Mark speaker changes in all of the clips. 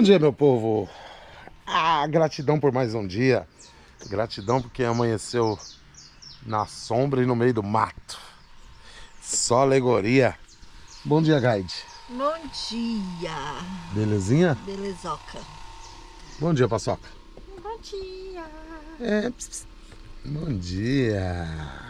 Speaker 1: dia, meu povo. Gratidão por mais um dia. Gratidão porque amanheceu na sombra e no meio do mato. Só alegoria. Bom dia, Guide.
Speaker 2: Bom dia.
Speaker 1: Belezinha?
Speaker 2: Belezoca.
Speaker 1: Bom dia, Paçoca.
Speaker 2: Bom dia.
Speaker 1: Bom dia.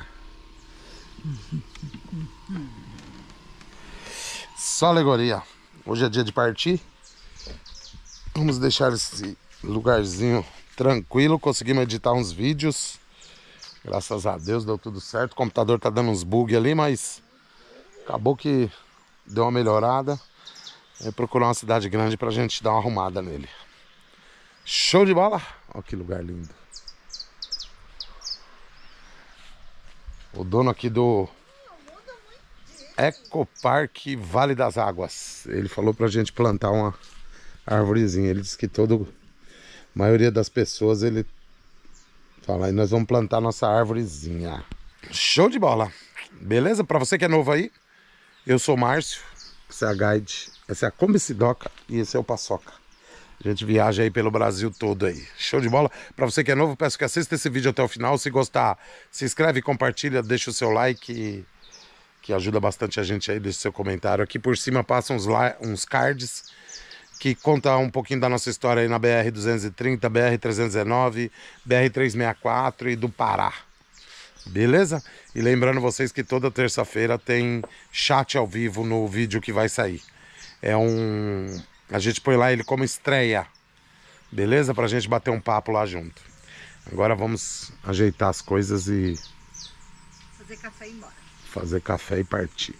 Speaker 1: Só alegoria. Hoje é dia de partir. Vamos deixar esse lugarzinho tranquilo. Conseguimos editar uns vídeos. Graças a Deus deu tudo certo. O computador tá dando uns bugs ali, mas acabou que deu uma melhorada. Aí procurar uma cidade grande pra gente dar uma arrumada nele. Show de bola! Olha que lugar lindo. O dono aqui do Ecopark Vale das Águas, ele falou pra gente plantar uma árvorezinha. Ele disse que a maioria das pessoas, ele fala, aí nós vamos plantar nossa árvorezinha. Show de bola! Beleza? Pra você que é novo aí, eu sou o Márcio, essa é a Guide, essa é a Kombi Sidoca e esse é o Paçoca. A gente viaja aí pelo Brasil todo aí. Show de bola? Pra você que é novo, peço que assista esse vídeo até o final. Se gostar, se inscreve, compartilha, deixa o seu like, que ajuda bastante a gente aí. Deixa o seu comentário. Aqui por cima passam uns cards que conta um pouquinho da nossa história aí na BR-230, BR-319, BR-364 e do Pará. Beleza? E lembrando vocês que toda terça-feira tem chat ao vivo no vídeo que vai sair. A gente põe lá ele como estreia. Beleza? Pra gente bater um papo lá junto. Agora vamos ajeitar as coisas e
Speaker 2: Fazer café e ir embora.
Speaker 1: Fazer café e partir.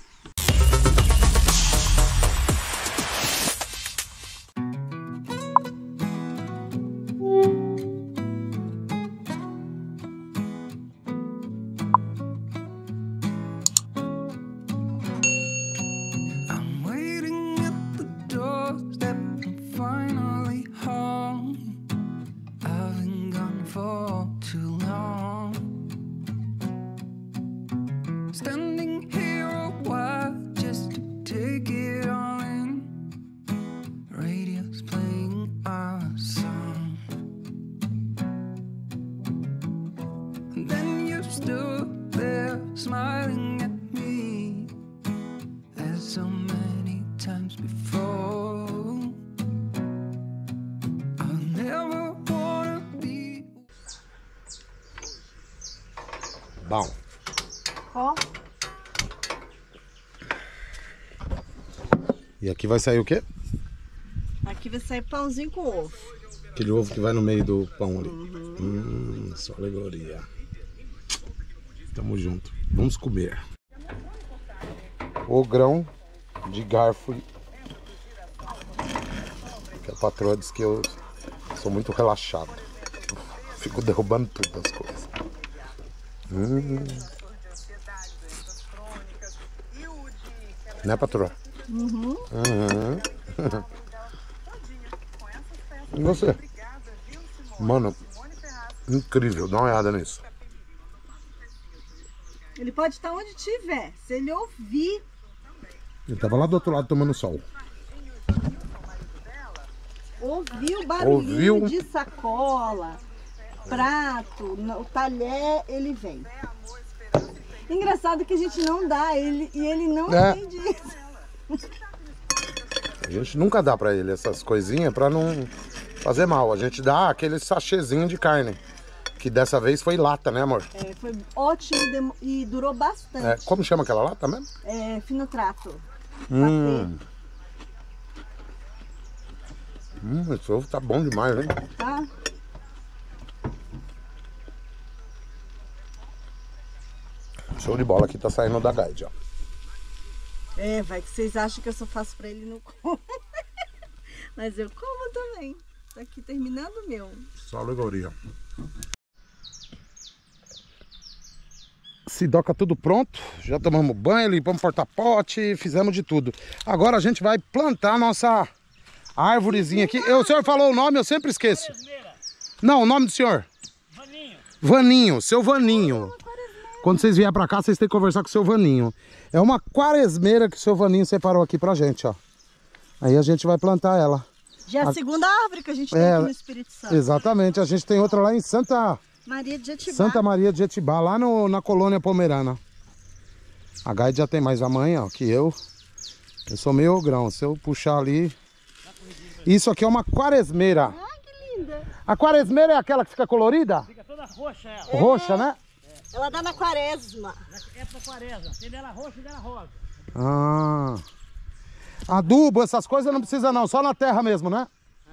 Speaker 3: Standing here a while just to take it all in. Radio's playing our song. And then you stood there smiling at me as so many times before. I'll never wanna be.
Speaker 1: Bom.
Speaker 2: Ó.
Speaker 1: E aqui vai sair o quê?
Speaker 2: Aqui vai sair pãozinho com ovo.
Speaker 1: Aquele ovo que vai no meio do pão ali. Só alegoria. Tamo junto. Vamos comer. O grão de garfo. Que a patroa diz que eu sou muito relaxado. Fico derrubando tudo as coisas. Né, patroa? E você? Mano, incrível. Dá uma olhada nisso.
Speaker 2: Ele pode estar onde tiver. Se ele ouvir.
Speaker 1: Ele tava lá do outro lado tomando sol.
Speaker 2: Ouvir o barulhinho
Speaker 1: Ouviu?
Speaker 2: de sacola, prato, o talher, ele vem. Engraçado que a gente não dá ele e ele não entende isso.
Speaker 1: A gente nunca dá pra ele essas coisinhas pra não fazer mal. A gente dá aquele sachêzinho de carne. Que dessa vez foi lata, né, amor?
Speaker 2: Foi ótimo e durou bastante.
Speaker 1: Como chama aquela lata mesmo?
Speaker 2: Finotrato.
Speaker 1: Esse ovo tá bom demais, hein?
Speaker 2: Tá?
Speaker 1: Show de bola, aqui tá saindo da Guide, ó.
Speaker 2: Vai que vocês acham que eu só faço pra ele não comer. Mas eu como também. Tô aqui terminando o meu.
Speaker 1: Só alegoria. Sidoca tudo pronto. Já tomamos banho, limpamos porta-pote, fizemos de tudo. Agora a gente vai plantar a nossa árvorezinha aqui. O senhor falou o nome, eu sempre esqueço. Não, o nome do senhor? Vaninho. Vaninho, seu Vaninho. Quando vocês vierem pra cá, vocês têm que conversar com o seu Vaninho. É uma quaresmeira que o seu Vaninho separou aqui pra gente, ó. Aí a gente vai plantar ela.
Speaker 2: Já é a segunda árvore que a gente tem aqui no Espírito Santo.
Speaker 1: Exatamente, a gente tem outra lá em Santa
Speaker 2: Maria de Jetibá.
Speaker 1: Santa Maria de Jetibá, lá na colônia Pomerana. A Gaide já tem mais a mãe, ó, que eu. Eu sou meio grão, se eu puxar ali... Isso aqui é uma quaresmeira.
Speaker 2: Ai, que linda.
Speaker 1: A quaresmeira é aquela que fica colorida?
Speaker 4: Fica toda roxa ela.
Speaker 1: Roxa, né?
Speaker 2: Ela dá na quaresma.
Speaker 4: É pra quaresma. Tem dela roxa e dela rosa.
Speaker 1: Ah. Adubo, essas coisas não precisa não, só na terra mesmo, né?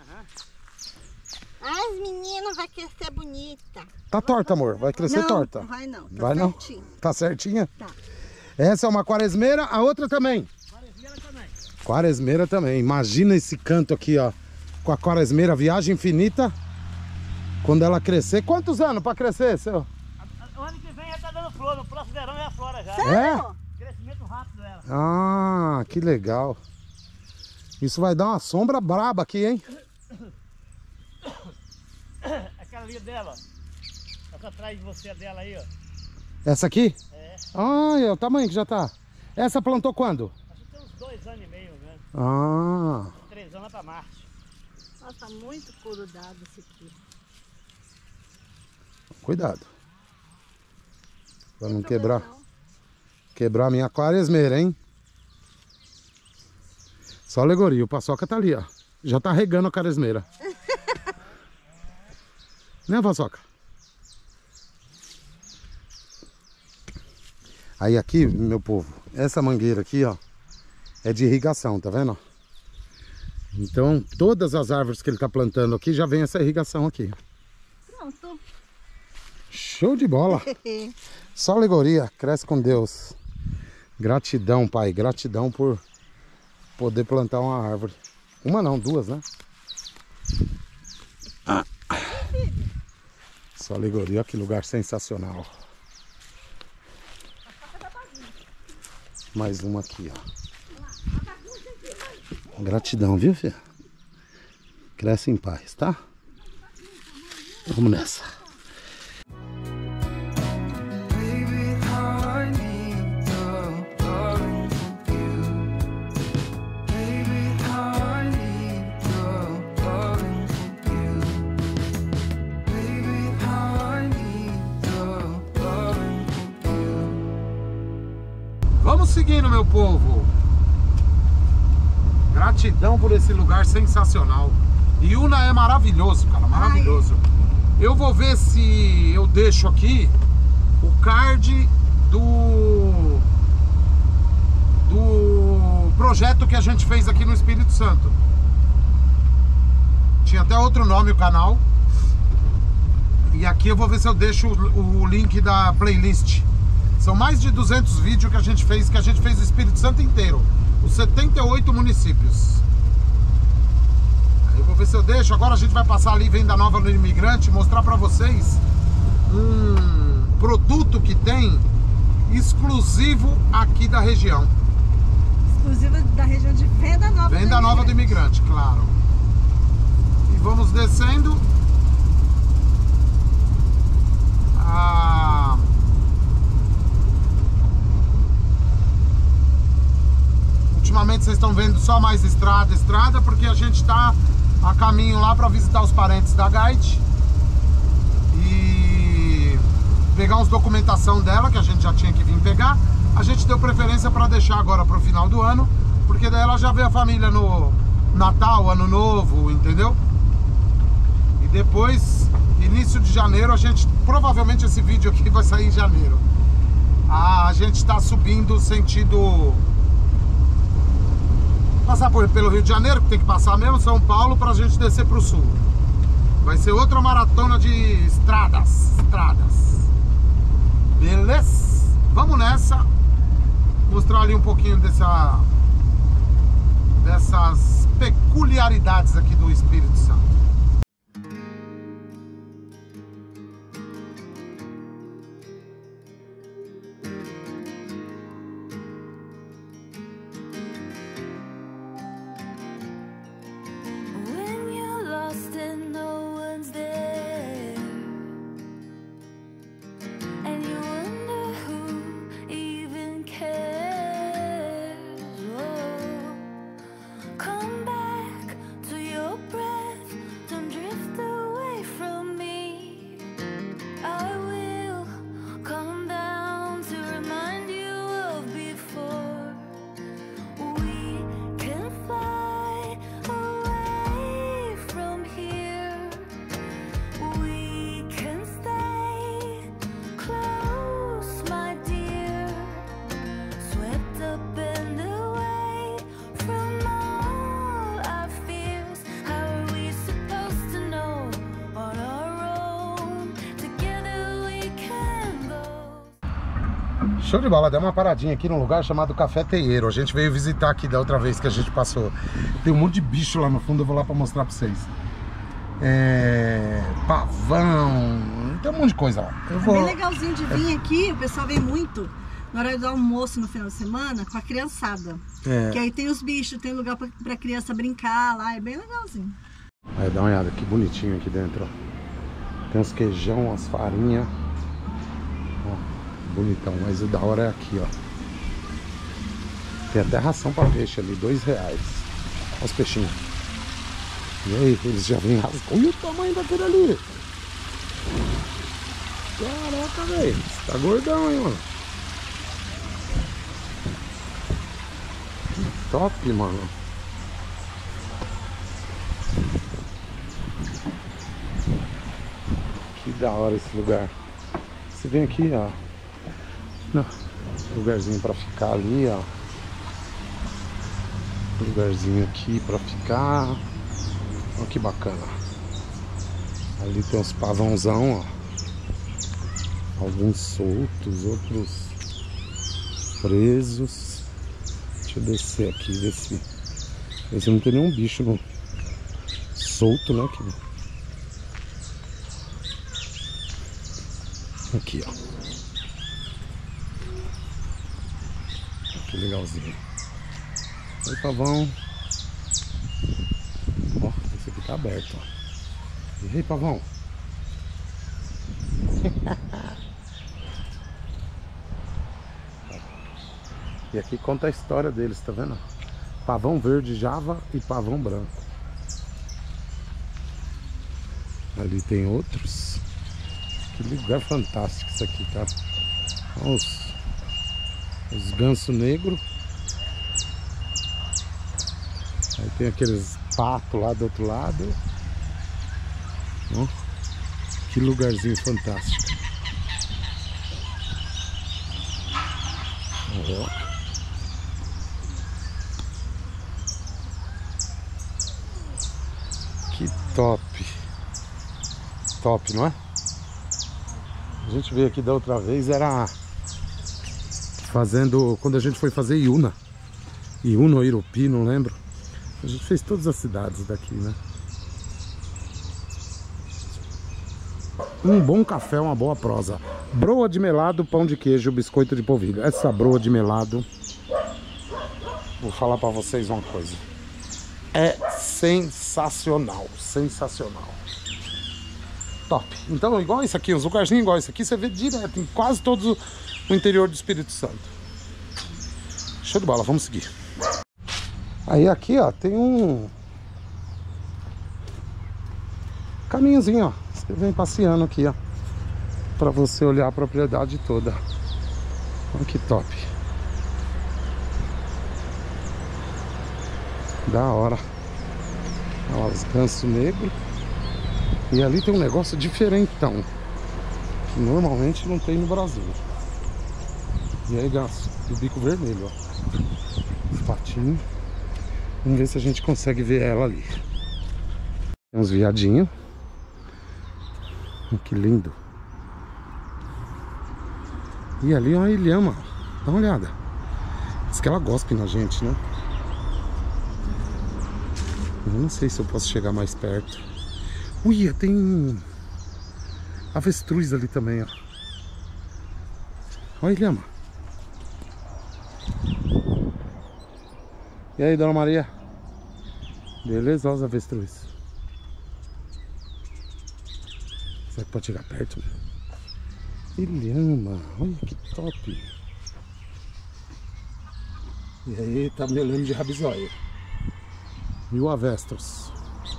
Speaker 2: As meninas vai crescer bonita.
Speaker 1: Tá torta, amor, vai crescer torta.
Speaker 2: Não vai não, tá
Speaker 1: vai
Speaker 2: certinho.
Speaker 1: Não? Tá certinha?
Speaker 2: Tá.
Speaker 1: Essa é uma quaresmeira, a outra também.
Speaker 4: Quaresmeira também.
Speaker 1: Quaresmeira também. Imagina esse canto aqui, ó. Com a quaresmeira, viagem infinita. Quando ela crescer. Quantos anos pra crescer, seu?
Speaker 4: O ano que vem já tá dando flor. No próximo verão já flora já.
Speaker 1: É?
Speaker 4: Crescimento rápido dela.
Speaker 1: Ah, que legal. Isso vai dar uma sombra braba aqui, hein?
Speaker 4: Aquela ali dela, ó. Essa atrás de você dela aí, ó.
Speaker 1: Essa aqui?
Speaker 4: É.
Speaker 1: Ah, é o tamanho que já tá. Essa plantou quando?
Speaker 4: Acho que tem uns 2 anos e meio, né?
Speaker 1: Ah.
Speaker 4: 3 anos lá pra Marte.
Speaker 2: Nossa, tá muito corudado esse aqui.
Speaker 1: Cuidado. Pra não quebrar. Quebrar a minha quaresmeira, hein? Só alegoria. O Paçoca tá ali, ó. Já tá regando a quaresmeira. Né, Paçoca? Aí aqui, meu povo, essa mangueira aqui, ó, é de irrigação, tá vendo? Então, todas as árvores que ele tá plantando aqui, já vem essa irrigação aqui.
Speaker 2: Pronto.
Speaker 1: Show de bola. Só alegoria, cresce com Deus. Gratidão, Pai, gratidão por poder plantar uma árvore. Uma não, 2, né? Ah. Só alegoria, que lugar sensacional. Mais uma aqui, ó. Gratidão, viu, filha? Cresce em paz, tá? Vamos nessa.
Speaker 3: Baby, I need the loving from you. Baby, I need the loving from you. Baby, I need the loving from you.
Speaker 1: Vamos seguindo, meu povo. Gratidão por esse lugar sensacional. Iuna é maravilhoso, cara, maravilhoso. Eu vou ver se eu deixo aqui o card do projeto que a gente fez aqui no Espírito Santo. Tinha até outro nome o canal. E aqui eu vou ver se eu deixo o link da playlist. São mais de 200 vídeos que a gente fez o Espírito Santo inteiro. Os 78 municípios. Aí eu vou ver se eu deixo. Agora a gente vai passar ali, Venda Nova no Imigrante, mostrar pra vocês um produto que tem exclusivo aqui da região.
Speaker 2: Exclusiva da região de Venda Nova.
Speaker 1: Venda Nova do Imigrante, claro. E vamos descendo. Ultimamente vocês estão vendo só mais estrada, porque a gente está a caminho lá para visitar os parentes da Gaide e pegar uns documentação dela, que a gente já tinha que vir pegar. A gente deu preferência para deixar agora para o final do ano, porque daí ela já vê a família no Natal, Ano Novo, entendeu? E depois, início de janeiro, a gente, provavelmente esse vídeo aqui vai sair em janeiro. A gente está subindo sentido... Passar pelo Rio de Janeiro, que tem que passar mesmo, São Paulo, pra gente descer pro sul. Vai ser outra maratona de estradas. Beleza? Vamos nessa. Mostrar ali um pouquinho dessas peculiaridades aqui do Espírito Santo.
Speaker 5: When you're lost and no one's there, and you wonder who even cares. Oh, come back to your
Speaker 1: Show de bola, deu uma paradinha aqui num lugar chamado Cafeteiro. A gente veio visitar aqui da outra vez que a gente passou. Tem um monte de bicho lá no fundo, eu vou lá pra mostrar pra vocês. Pavão, tem um monte de coisa lá.
Speaker 2: É bem legalzinho de vir aqui, o pessoal vem muito na hora do almoço no final de semana com a criançada. Que aí tem os bichos, tem lugar pra criança brincar lá, é bem legalzinho.
Speaker 1: Aí dá uma olhada, que bonitinho aqui dentro, ó. Tem uns queijão, umas farinhas. Bonitão, mas o da hora é aqui, ó. Tem até ração pra peixe ali, R$2. Olha os peixinhos. E aí, eles já vêm rasgando. Olha o tamanho daquele ali. Caraca, velho. Você tá gordão, hein, mano. Que top, mano. Que da hora esse lugar. Você vem aqui, ó. Lugarzinho pra ficar ali, ó. Lugarzinho aqui pra ficar. Olha que bacana. Ali tem uns pavãozão, ó. Alguns soltos, outros presos. Deixa eu descer aqui, ver se não tem nenhum bicho solto, né? Aqui, ó. Que legalzinho. Oi, pavão. Ó, esse aqui tá aberto, ó. E aí, pavão. E aqui conta a história deles, tá vendo? Pavão verde Java e pavão branco. Ali tem outros. Que lugar fantástico isso aqui, tá? Olha os ganso negro. Aí tem aqueles patos lá do outro lado. Ó, que lugarzinho fantástico. Ó. Que top. Top, não é? A gente veio aqui da outra vez, era fazendo, quando a gente foi fazer Iuna ou Irupi, não lembro. A gente fez todas as cidades daqui, né? Um bom café, uma boa prosa. Broa de melado, pão de queijo, biscoito de polvilho. Essa broa de melado, vou falar pra vocês uma coisa. É sensacional, sensacional. Top. Então, igual isso aqui, uns lugarzinhos igual isso aqui, você vê direto em quase todo o interior do Espírito Santo. Show de bola, vamos seguir. Aí aqui, ó, tem um caminhozinho, ó. Você vem passeando aqui, ó, pra você olhar a propriedade toda. Olha que top. Da hora. Olha os gansos negros. E ali tem um negócio diferentão, que normalmente não tem no Brasil. E aí, ganso, o bico vermelho, ó. Os patinhos. Vamos ver se a gente consegue ver ela ali. Tem uns viadinhos. Que lindo. E ali é uma ilhama. Dá uma olhada. Diz que ela gospe na gente, né? Eu não sei se eu posso chegar mais perto. Ui, tem avestruz ali também, ó. Olha a ilhama. E aí, dona Maria? Beleza? Olha os avestruz. Será que pode chegar perto? Ilhama, olha que top. E aí, tá me olhando de rabisóia. E o avestros.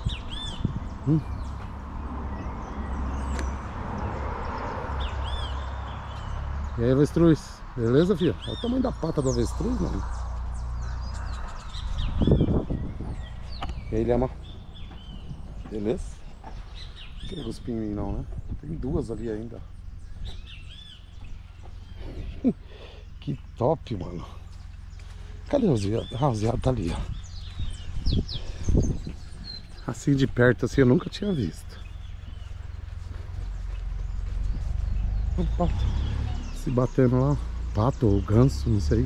Speaker 1: E aí, avestruz? Beleza, filho? Olha o tamanho da pata do avestruz, mano. E aí, lhama? Beleza? Não tem guspinho em mim não, né? Tem duas ali ainda. Que top, mano. Cadê os viados? Ah, os viados tá ali, ó. Assim de perto, assim, eu nunca tinha visto. Opa. Se batendo lá. pato ou ganso, não sei.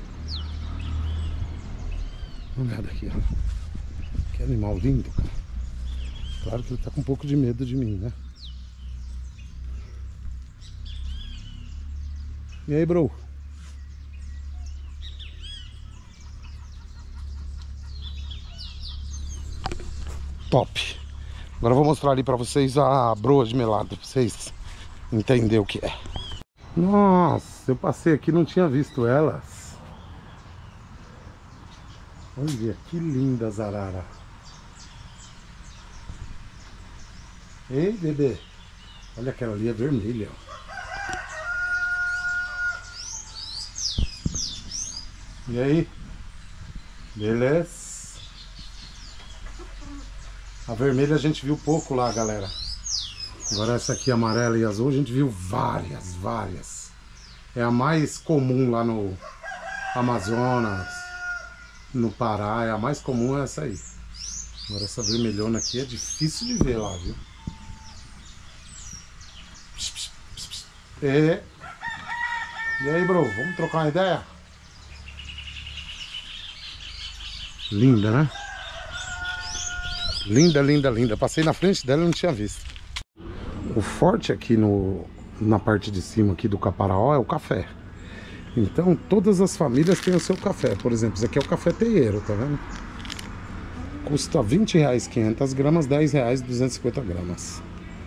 Speaker 1: Olha aqui, ó. Que animal lindo, cara. Claro que ele tá com um pouco de medo de mim, né? E aí, bro? Top. Agora eu vou mostrar ali pra vocês a broa de melado, pra vocês entenderem o que é. Nossa, eu passei aqui e não tinha visto elas. Olha que lindas, arara. Ei, bebê. Olha aquela ali, é vermelha, ó. E aí? Beleza? A vermelha a gente viu pouco lá, galera. Agora essa aqui, amarela e azul, a gente viu várias. É a mais comum lá no Amazonas, no Pará. É a mais comum, é essa aí. Agora essa vermelhona aqui é difícil de ver lá, viu? E aí, bro? Vamos trocar uma ideia? Linda, né? Linda. Passei na frente dela e não tinha visto. O forte aqui na parte de cima aqui do Caparaó é o café. Então todas as famílias têm o seu café. Por exemplo, esse aqui é o café teieiro, tá vendo? Custa R$20 500 gramas, R$10 250 gramas.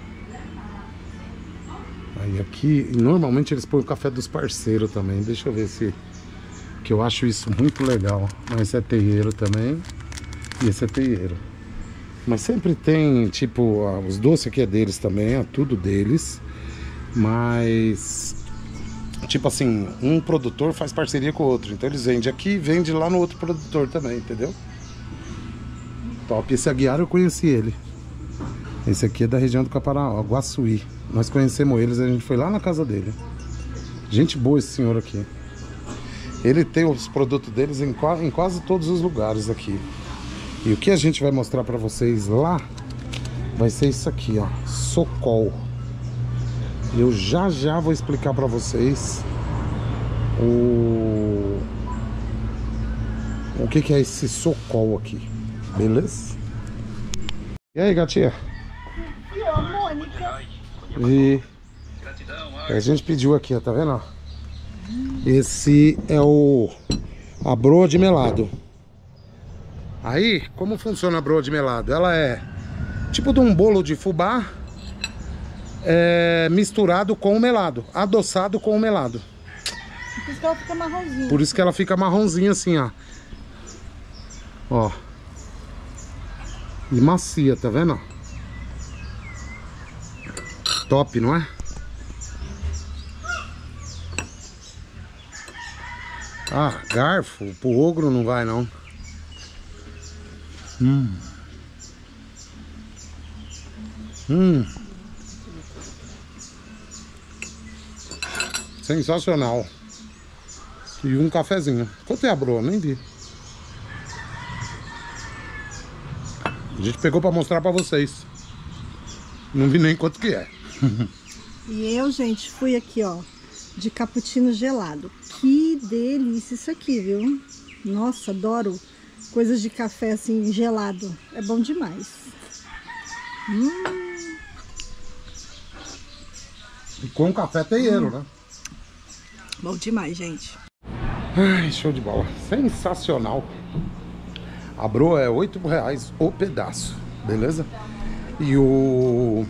Speaker 1: Aí aqui, normalmente eles põem o café dos parceiros também. Deixa eu ver se... Que eu acho isso muito legal. Mas esse é teieiro também. E esse é teieiro. Mas sempre tem, tipo, os doces aqui é deles também, é tudo deles. Mas, tipo assim, um produtor faz parceria com o outro. Então eles vendem aqui e vendem lá no outro produtor também, entendeu? Top. Esse Aguiar eu conheci ele. Esse aqui é da região do Caparaó, Guaçuí. Nós conhecemos eles, a gente foi lá na casa dele. Gente boa esse senhor aqui. Ele tem os produtos deles em quase todos os lugares aqui. E o que a gente vai mostrar pra vocês lá vai ser isso aqui, ó, Socol. Eu já vou explicar pra vocês o que é esse Socol aqui, beleza? E aí, gatinha?
Speaker 2: E a Mônica?
Speaker 1: E a gente pediu aqui, ó, tá vendo? Ó? Esse é a broa de melado. Aí, como funciona a broa de melado? Ela é tipo de um bolo de fubá misturado com o melado, adoçado com o melado.
Speaker 2: Por isso que ela fica marronzinha.
Speaker 1: Por isso que ela fica marronzinha assim, ó. Ó. E macia, tá vendo? Top, não é? Ah, garfo, pro ogro não vai não. Sensacional. E um cafezinho. Quanto é a broa? Nem vi. A gente pegou pra mostrar pra vocês. Não vi nem quanto que é.
Speaker 2: E eu, gente, fui aqui, ó, de cappuccino gelado. Que delícia isso aqui, viu? Nossa, adoro coisas de café assim, gelado. É bom demais.
Speaker 1: E com café teieiro, né?
Speaker 2: Bom demais, gente.
Speaker 1: Ai, show de bola. Sensacional. A broa é R$8 o pedaço, beleza? E o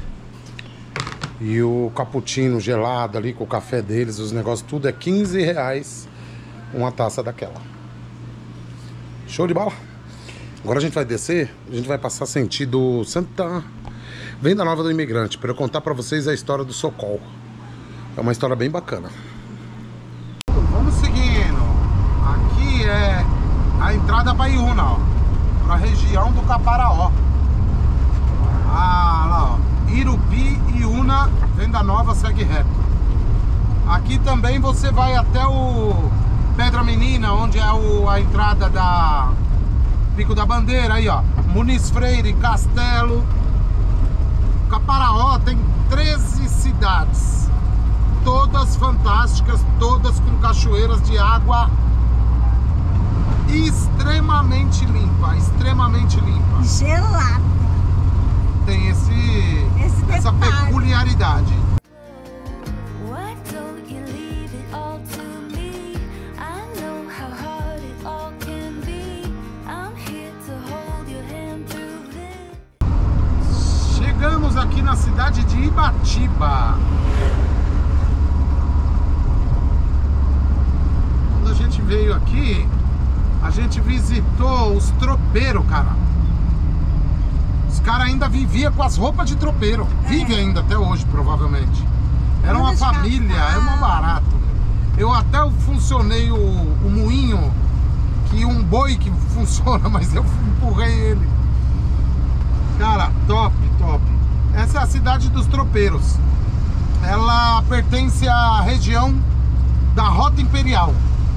Speaker 1: cappuccino gelado ali com o café deles, os negócios, tudo é R$15 uma taça daquela. Show de bola. Agora a gente vai descer, a gente vai passar sentido Santa Venda Nova do Imigrante, para eu contar para vocês a história do Socol. É uma história bem bacana. Vamos seguindo. Aqui é a entrada para Iuna, ó, para a região do Caparaó. Ah, lá, ó. Irupi, Iuna, Venda Nova, segue reto. Aqui também você vai até o Pedra Menina, onde é a entrada da Pico da Bandeira, aí ó, Muniz Freire, Castelo. Caparaó tem 13 cidades. todas fantásticas, todas com cachoeiras de água extremamente limpa, extremamente limpa.
Speaker 2: Gelada.
Speaker 1: Tem essa
Speaker 2: detalhe.
Speaker 1: peculiaridade.
Speaker 5: Why don't you leave it all to me? I know how hard it all can be. I'm here to hold your hand through this.
Speaker 1: Chegamos aqui na cidade de Ibatiba. Quando a gente veio aqui, a gente visitou os tropeiros, cara. Os caras ainda viviam com as roupas de tropeiro. Vive ainda até hoje, provavelmente. Era uma família, é mó barato. Eu até funcionei o moinho, que um boi que funciona, mas eu empurrei ele. Cara, top, top. Essa é a cidade dos tropeiros. Ela pertence à região da Rota Imperial.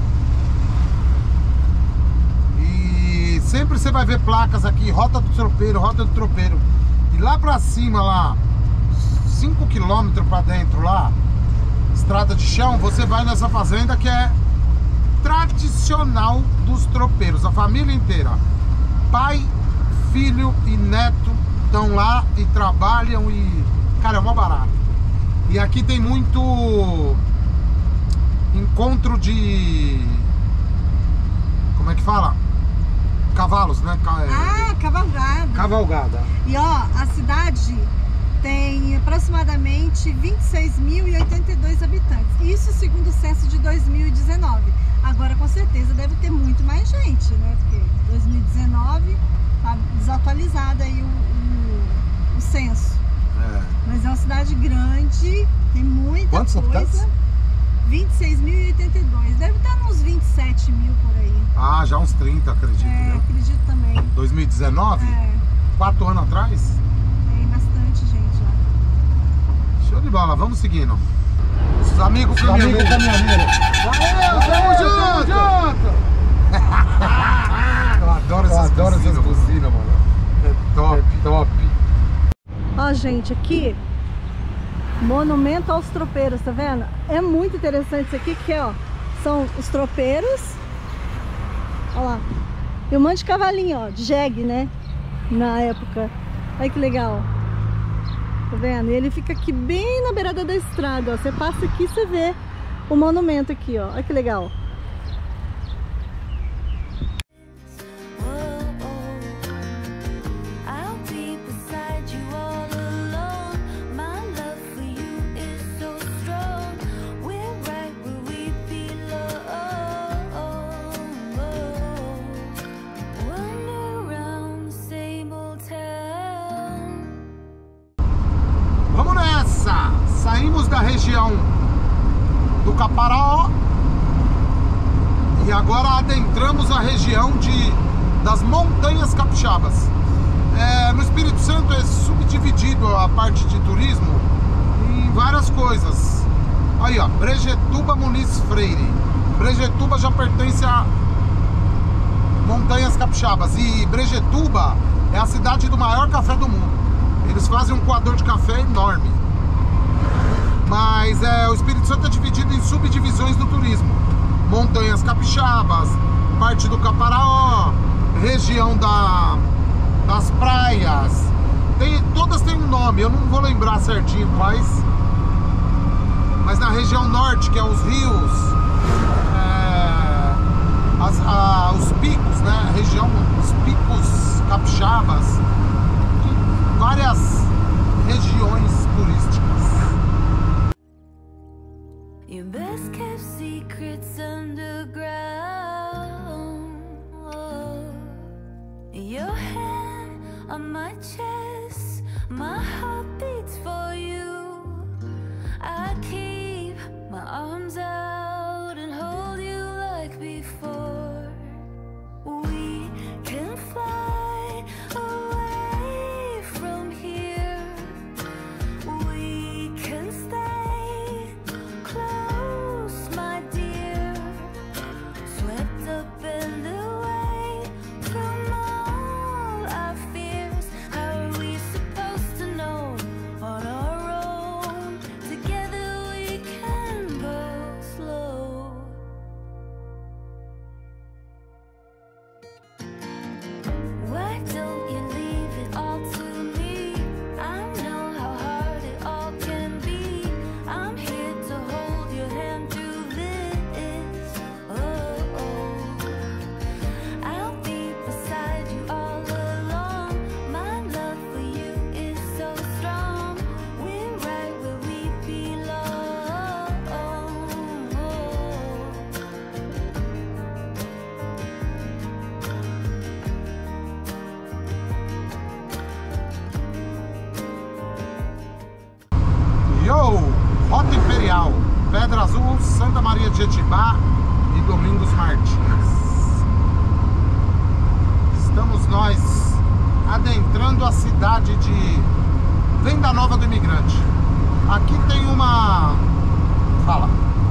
Speaker 1: E sempre você vai ver placas aqui, Rota do Tropeiro, Rota do Tropeiro. E lá pra cima, lá, 5 km pra dentro lá, estrada de chão, você vai nessa fazenda que é tradicional dos tropeiros. A família inteira, pai, filho e neto, estão lá e trabalham e... Cara, é mó barato. E aqui tem muito encontro de... Como é que fala? Cavalos, né?
Speaker 2: Cavalgada.
Speaker 1: Cavalgada.
Speaker 2: E ó, a cidade tem aproximadamente 26.082 habitantes. Isso segundo o censo de 2019. Agora com certeza deve ter muito mais gente, né? Porque 2019 tá desatualizado aí o censo.
Speaker 1: É.
Speaker 2: Mas é uma cidade grande, tem muita
Speaker 1: Quantos
Speaker 2: coisa.
Speaker 1: habitantes?
Speaker 2: 26.082. Deve estar uns 27 mil por aí.
Speaker 1: Ah, já uns 30, acredito, viu?
Speaker 2: Acredito também.
Speaker 1: 2019?
Speaker 2: É,
Speaker 1: 4 anos atrás?
Speaker 2: tem bastante gente lá.
Speaker 1: Show de bola, vamos seguindo. Os amigos caminhoneiros. Valeu, tamo junto! Eu adoro essas buzinas, mano. É top, top.
Speaker 2: Ó, gente, aqui, Monumento aos Tropeiros, tá vendo? É muito interessante isso aqui, que ó, são os tropeiros. Ó lá. E um monte de cavalinho, ó, de jegue, né? Na época. Olha que legal. Tá vendo? E ele fica aqui bem na beirada da estrada, ó. Você passa aqui e você vê o monumento aqui, ó. Olha que legal.
Speaker 5: I'll be beside you all alone. My love for you is so strong. We're right where we belong. Wander around the same old town.
Speaker 1: Vamos nessa! Saímos da região do Caparaó e agora adentramos a região das Montanhas Capixabas. No Espírito Santo é subdividido a parte de turismo em várias coisas. Aí ó, Brejetuba Muniz Freire. Brejetuba já pertence a Montanhas Capixabas e Brejetuba é a cidade do maior café do mundo. Eles fazem um coador de café enorme. Mas o Espírito Santo é dividido em subdivisões do turismo. Montanhas Capixabas, parte do Caparaó, região das praias. Todas têm um nome, eu não vou lembrar certinho quais. Mas na região norte, que é os rios, os picos, né? A região, os picos capixabas, várias regiões turísticas.
Speaker 5: Your best kept secrets underground. Your hand on my chest, my heart beats for you. I keep my arms out and hold you like before. We can fly away from here. We can stay close, my dear. Swept up and away from all our fears. How are we supposed to know
Speaker 1: Santa Maria de Jetibá e Domingos Martins. Estamos nós adentrando a cidade de Venda Nova do Imigrante. Aqui tem uma... Fala.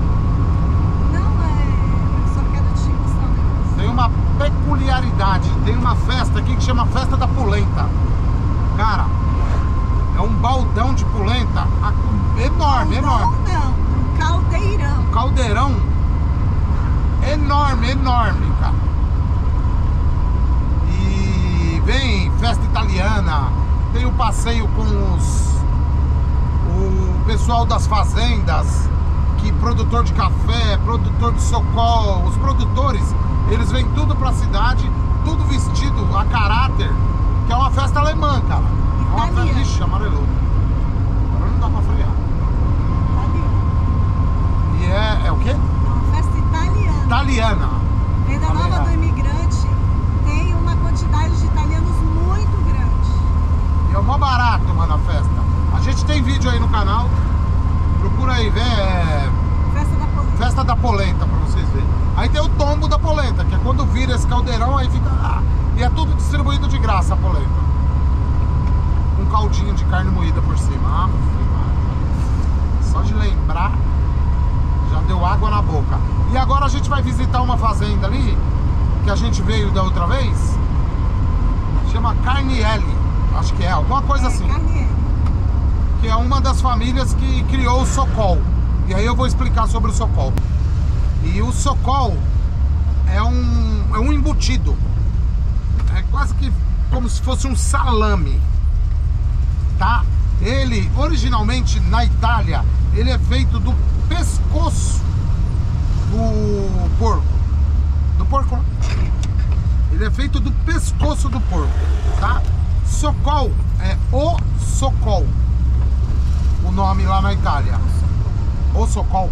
Speaker 2: Eu só quero te mostrar um negócio.
Speaker 1: Tem uma peculiaridade. Tem uma festa aqui que chama Festa da Polenta. Cara, é um baldão de polenta enorme, enorme.
Speaker 2: Não, um caldeirão.
Speaker 1: Um caldeirão enorme, enorme, cara. E vem festa italiana, tem o passeio com o pessoal das fazendas, que produtor de café, produtor de socol, os produtores, eles vêm tudo pra cidade, tudo vestido a caráter, que é uma festa alemã, cara. É uma festa, ixi, amarelou. Agora não dá pra frear. E é o quê?
Speaker 2: É uma festa italiana.
Speaker 1: Italiana.
Speaker 2: Venda Nova do Imigrante tem uma quantidade de italianos muito grande.
Speaker 1: E é mó barato, mano, a festa. A gente tem vídeo aí no canal. Procura aí, vê.
Speaker 2: Festa da polenta.
Speaker 1: Festa da polenta, pra vocês verem. Aí tem o tombo da polenta, que é quando vira esse caldeirão, aí fica lá. E é tudo distribuído de graça a polenta. Um caldinho de carne moída por cima. Só de lembrar, já deu água na boca. E agora a gente vai visitar uma fazenda ali, que a gente veio da outra vez. Chama Carnielli. Acho que é, alguma coisa assim.
Speaker 2: Carnielli.
Speaker 1: Que é uma das famílias que criou o Sokol. E aí eu vou explicar sobre o Sokol. E o Sokol é um embutido. É quase que como se fosse um salame, tá? Ele, originalmente, na Itália, ele é feito do pescoço do porco. Do porco, não. Ele é feito do pescoço do porco, tá? Sokol é o Sokol. O nome lá na Itália. O Sokol.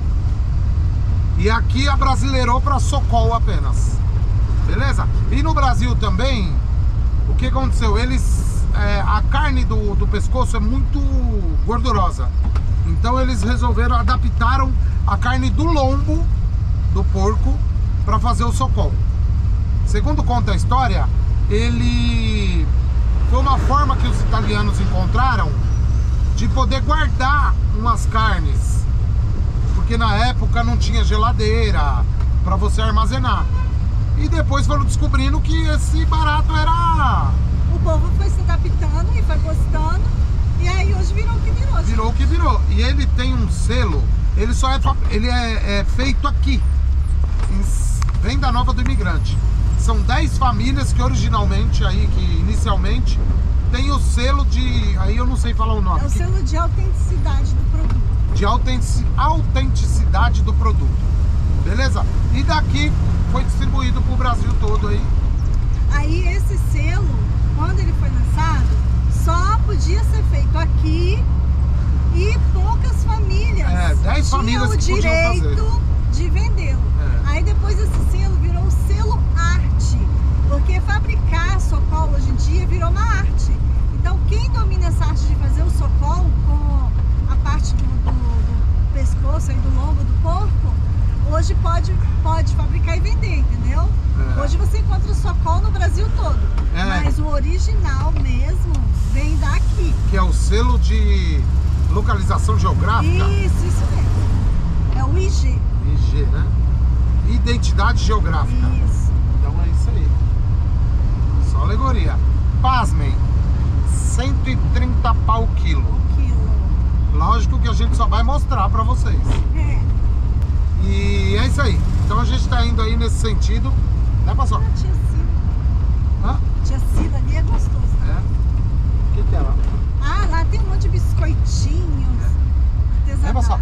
Speaker 1: E aqui abrasileirou para Sokol apenas. Beleza? E no Brasil também, o que aconteceu? Eles, a carne do pescoço é muito gordurosa. Então eles resolveram, adaptaram a carne do lombo do porco para fazer o Sokol. Segundo conta a história, ele foi uma forma que os italianos encontraram de poder guardar umas carnes, porque na época não tinha geladeira para você armazenar. E depois foram descobrindo que esse barato era...
Speaker 2: O povo foi se adaptando e foi gostando. E aí hoje virou o que virou.
Speaker 1: Virou o que virou. E ele tem um selo, ele só é feito aqui, em Venda Nova do Imigrante. São 10 famílias que originalmente, aí, que inicialmente, tem o selo de... Aí eu não sei falar o nome.
Speaker 2: É o selo de autenticidade do produto.
Speaker 1: De autenticidade do produto. Beleza? E daqui foi distribuído pro Brasil todo aí.
Speaker 2: Aí esse selo, quando ele foi lançado, só podia ser feito aqui e poucas famílias
Speaker 1: 10 famílias que
Speaker 2: tinham o direito de vendê-lo. Aí depois esse selo virou o selo arte, porque fabricar Sokol hoje em dia virou uma arte. Então quem domina essa arte de fazer o Sokol com a parte do pescoço e do lombo do porco, hoje pode fabricar e vender, entendeu? Hoje você encontra o Sokol no Brasil todo, mas o original mesmo vem daqui.
Speaker 1: Que é o selo de localização geográfica?
Speaker 2: Isso mesmo. É o IG.
Speaker 1: IG, né? Identidade geográfica.
Speaker 2: Isso.
Speaker 1: Então é isso aí. Só alegoria. Pasmem, 130 pau o quilo.
Speaker 2: O quilo.
Speaker 1: Lógico que a gente só vai mostrar pra vocês. E é isso aí. Então a gente tá indo aí nesse sentido. Né, pastor?
Speaker 2: Tia Cida.
Speaker 1: Hã?
Speaker 2: Tia Cida ali é gostoso.
Speaker 1: É. O que é lá?
Speaker 2: Ah, lá tem um monte de biscoitinhos.
Speaker 1: É, pastor?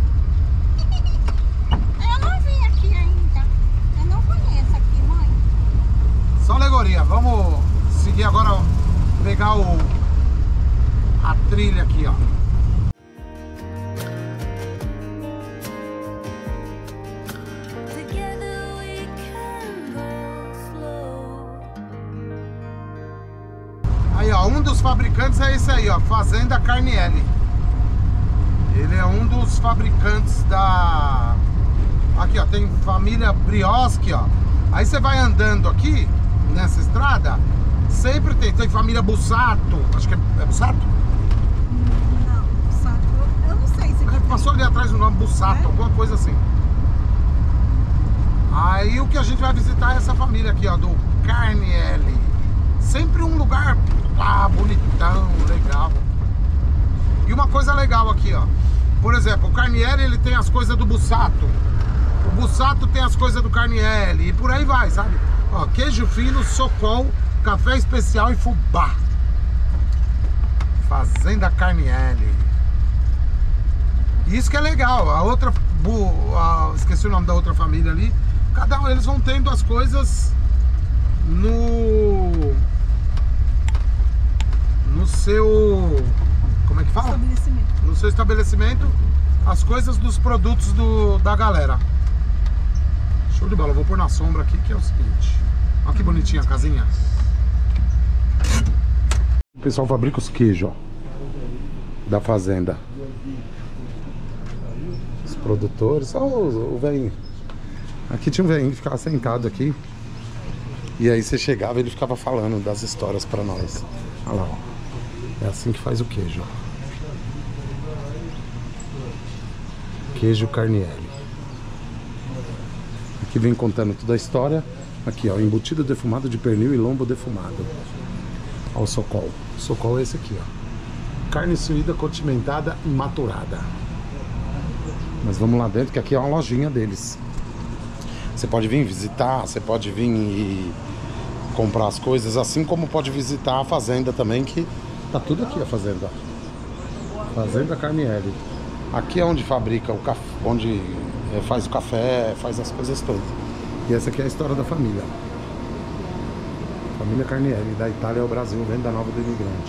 Speaker 2: Eu não vim aqui ainda. Eu não conheço aqui, mãe.
Speaker 1: Só alegoria. Vamos seguir agora, pegar a trilha aqui, ó.
Speaker 5: Together we can go slow.
Speaker 1: Aí, ó, um dos fabricantes é esse aí, ó, Fazenda Carnielli. Ele é um dos fabricantes Aqui, ó, tem família Brioski, ó. Aí você vai andando aqui, nessa estrada, sempre tem família Bussato. Acho que é Bussato?
Speaker 2: Não, Bussato, eu não sei se...
Speaker 1: Passou ali atrás o nome Bussato, alguma coisa assim. Aí o que a gente vai visitar é essa família aqui, ó, do Carnielli. Sempre um lugar bonitão, legal. E uma coisa legal aqui, ó. Por exemplo, o Carnielli, ele tem as coisas do Bussato. O Bussato tem as coisas do Carnielli. E por aí vai, sabe? Ó, queijo fino, Socol, café especial e fubá. Fazenda Carnielli. Isso que é legal. A outra... esqueci o nome da outra família ali. Cada um, eles vão tendo as coisas no seu... Como é que fala?
Speaker 2: Estabelecimento.
Speaker 1: No seu estabelecimento, as coisas dos produtos da galera. Show de bola. Eu vou pôr na sombra aqui, que é o seguinte. Olha que bonitinha a casinha. O pessoal fabrica os queijos, ó, da fazenda. Os produtores. Olha o velhinho. Aqui tinha um velhinho que ficava sentado aqui. E aí você chegava e ele ficava falando das histórias pra nós. Olha lá, ó. É assim que faz o queijo, ó. Queijo Carnielli. Aqui vem contando toda a história. Aqui, ó, embutido defumado de pernil e lombo defumado. Ó, o Socol. O Socol é esse aqui, ó. Carne suída condimentada e maturada. Mas vamos lá dentro, que aqui é uma lojinha deles. Você pode vir visitar, você pode vir e comprar as coisas, assim como pode visitar a fazenda também, que tá tudo aqui a fazenda. Fazenda Carnielli. Aqui é onde fabrica o café, onde faz o café, faz as coisas todas. E essa aqui é a história da família. Família Carnielli, da Itália ao Brasil, venda nova do imigrante.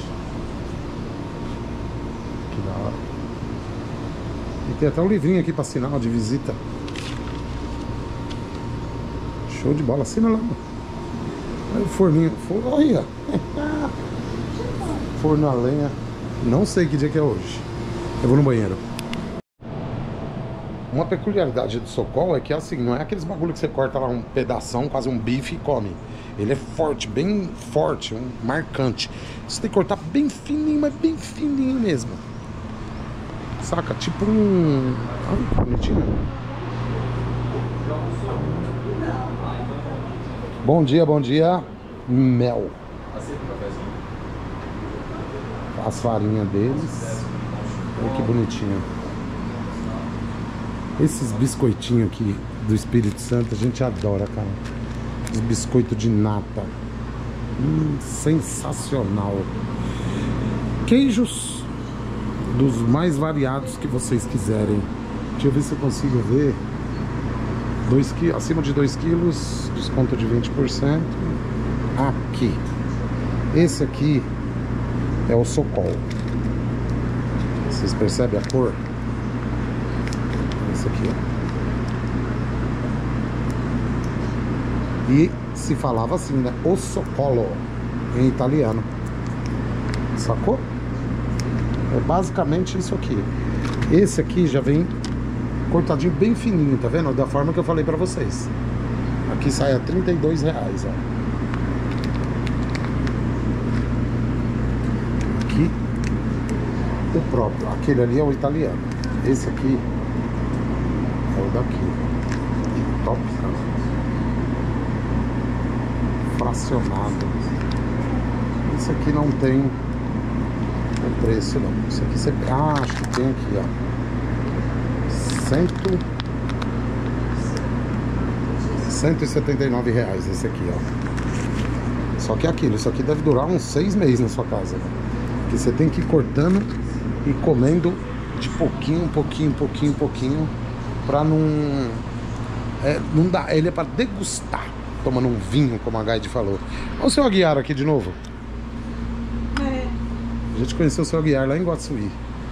Speaker 1: Que da hora. E tem até um livrinho aqui para assinar de visita. Show de bola, assina lá. Olha o forninho. Olha. Forno a lenha. Não sei que dia que é hoje. Eu vou no banheiro. Uma peculiaridade do Socol é que assim, não é aqueles bagulho que você corta lá um pedação, quase um bife e come. Ele é forte, bem forte, marcante. Você tem que cortar bem fininho, mas bem fininho mesmo. Saca? Tipo um... Olha que bonitinho. Bom dia, bom dia. Mel. As farinhas deles. Olha que bonitinho. Esses biscoitinhos aqui do Espírito Santo a gente adora, cara. Os biscoitos de nata. Sensacional. Queijos dos mais variados que vocês quiserem. Deixa eu ver se eu consigo ver. Acima de 2 quilos, desconto de 20%. Aqui. Esse aqui é o Socol. Vocês percebem a cor? Esse aqui, ó. E se falava assim, né? O Soccolo, em italiano. Sacou? É basicamente isso aqui. Esse aqui já vem cortadinho bem fininho, tá vendo? Da forma que eu falei pra vocês. Aqui sai a R$32, ó. Aqui o próprio. Aquele ali é o italiano. Esse aqui é o daqui. Top, cara. Fracionado. Esse aqui não tem o preço, não. Esse aqui você... Ah, acho que tem aqui, ó. 179 reais esse aqui, ó. Só que é aquilo, isso aqui deve durar uns 6 meses na sua casa, né? Porque você tem que ir cortando e comendo de pouquinho, pouquinho, pra não... não dá, ele é pra degustar, tomando um vinho, como a Gaide falou. Olha o seu Aguiar aqui de novo. A gente conheceu o seu Aguiar lá em Guaçuí.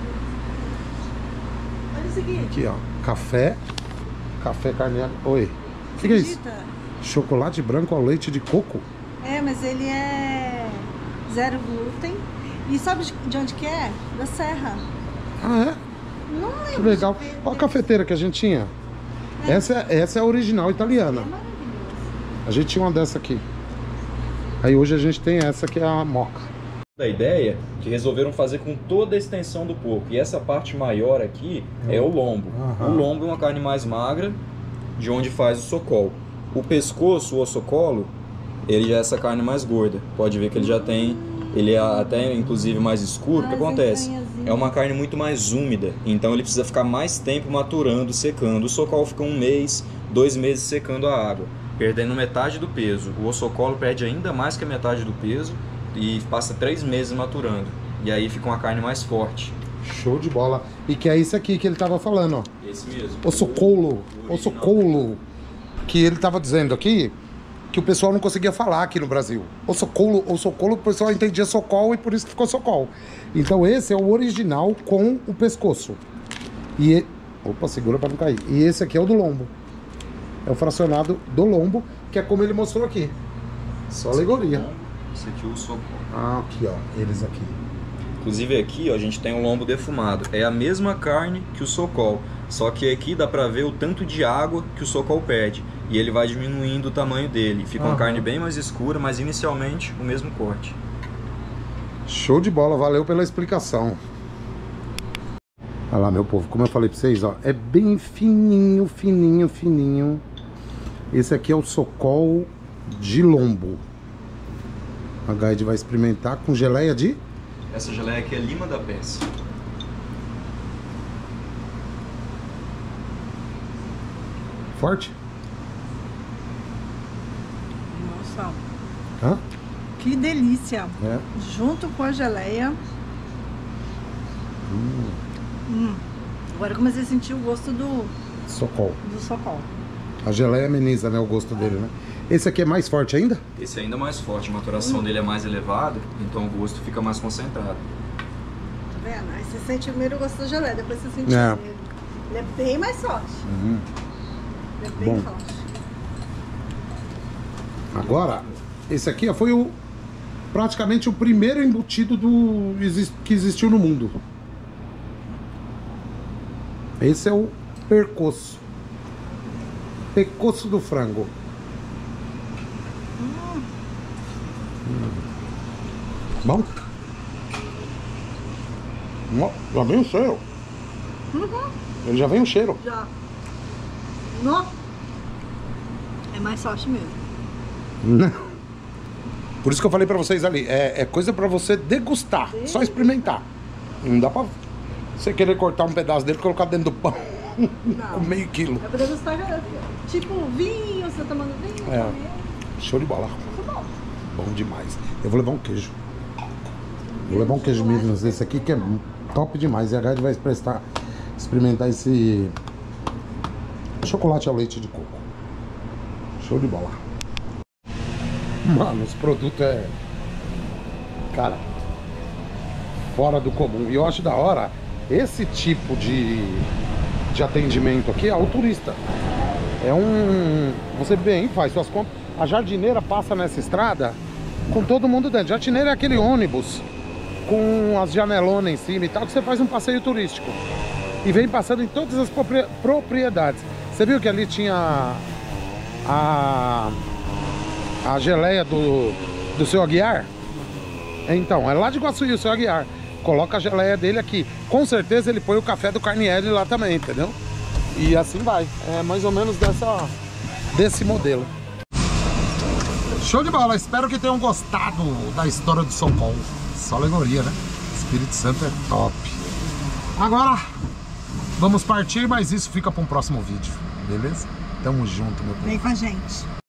Speaker 2: Olha isso aqui.
Speaker 1: Aqui, ó, café Carnielli. Oi. O que é isso? Chocolate branco ao leite de coco?
Speaker 2: É, mas ele é zero glúten. E sabe de onde que é? Da Serra.
Speaker 1: Ah, é?
Speaker 2: Não lembro.
Speaker 1: Que legal. Olha a cafeteira que a gente tinha. Essa é a original italiana. A gente tinha uma dessa aqui. Aí hoje a gente tem essa que é a moca.
Speaker 6: Da ideia que resolveram fazer com toda a extensão do porco. E essa parte maior aqui é o lombo. O lombo é uma carne mais magra, de onde faz o socol. O pescoço, o ossocolo, ele já é essa carne mais gorda. Pode ver que ele já tem, ele é até inclusive mais escuro. O que acontece? É uma carne muito mais úmida, então ele precisa ficar mais tempo maturando, secando. O socol fica 1 mês, 2 meses secando a água, perdendo metade do peso. O ossocolo perde ainda mais que a metade do peso e passa 3 meses maturando. E aí fica uma carne mais forte.
Speaker 1: Show de bola. E que é isso aqui que ele tava falando, ó.
Speaker 6: Esse mesmo.
Speaker 1: Ossocolo. Que ele tava dizendo aqui que o pessoal não conseguia falar aqui no Brasil. Ossocolo, o pessoal entendia socol e por isso que ficou socol. Então esse é o original com o pescoço. Opa, segura para não cair. E esse aqui é o do lombo. É o fracionado do lombo, que é como ele mostrou aqui. Só alegoria.
Speaker 6: Esse aqui é o socol.
Speaker 1: Ah, aqui, ó. Eles aqui.
Speaker 6: Inclusive aqui, ó, a gente tem o lombo defumado. É a mesma carne que o socol. Só que aqui dá pra ver o tanto de água que o socol perde. E ele vai diminuindo o tamanho dele. Fica uma carne bem mais escura, mas inicialmente o mesmo corte.
Speaker 1: Show de bola, valeu pela explicação. Olha lá, meu povo, como eu falei pra vocês, ó, é bem fininho, fininho, fininho. Esse aqui é o socol de lombo. A Gaide vai experimentar com geleia de...
Speaker 6: Essa geleia aqui é lima da peça.
Speaker 1: Forte?
Speaker 2: Nossa,
Speaker 1: Hã?
Speaker 2: que delícia.
Speaker 1: É.
Speaker 2: Junto com a geleia. Agora eu comecei a sentir o gosto do
Speaker 1: Socol.
Speaker 2: socol.
Speaker 1: A geleia ameniza, né, o gosto dele, né? Esse aqui é mais forte ainda?
Speaker 6: Esse é ainda mais forte, a maturação dele é mais elevada, então o gosto fica mais concentrado.
Speaker 2: Tá vendo? Aí você sente primeiro o gosto da geleia, depois você sente
Speaker 1: É.
Speaker 2: ele. Ele é bem mais forte. Ele é bem
Speaker 1: Bom.
Speaker 2: forte.
Speaker 1: Agora, esse aqui ó, foi praticamente o primeiro embutido que existiu no mundo. Esse é o percoço. Pescoço do frango. Bom? Ó, já vem o cheiro. Ele já vem o cheiro.
Speaker 2: Já. Não. É mais forte mesmo.
Speaker 1: Não. Por isso que eu falei pra vocês ali, é coisa pra você degustar, só experimentar. Não dá pra você querer cortar um pedaço dele e colocar dentro do pão com meio quilo.
Speaker 2: É pra degustar, tipo vinho, você tomando vinho.
Speaker 1: É.
Speaker 2: Também.
Speaker 1: Show de bola.
Speaker 2: Muito bom.
Speaker 1: Bom demais. Eu vou levar um queijo. Vou levar um queijo Minas desse aqui que é top demais. E a Gaide vai experimentar esse chocolate ao leite de coco. Show de bola. Mano, os produtos é... Cara, fora do comum. E eu acho da hora esse tipo de atendimento aqui ao turista. É você vem, faz suas compras. A jardineira passa nessa estrada com todo mundo dentro. Jardineira é aquele ônibus com as janelonas em cima e tal, que você faz um passeio turístico. E vem passando em todas as propriedades. Você viu que ali tinha a geleia do seu Aguiar? Então, é lá de Iguaçuí o seu Aguiar. Coloca a geleia dele aqui. Com certeza ele põe o café do Carnielli lá também, entendeu? E assim vai. É mais ou menos desse modelo. Show de bola. Espero que tenham gostado da história do São Paulo. Só alegoria, né? Espírito Santo é top. Agora, vamos partir, mas isso fica para um próximo vídeo. Beleza? Tamo junto, meu povo.
Speaker 2: Vem com a gente.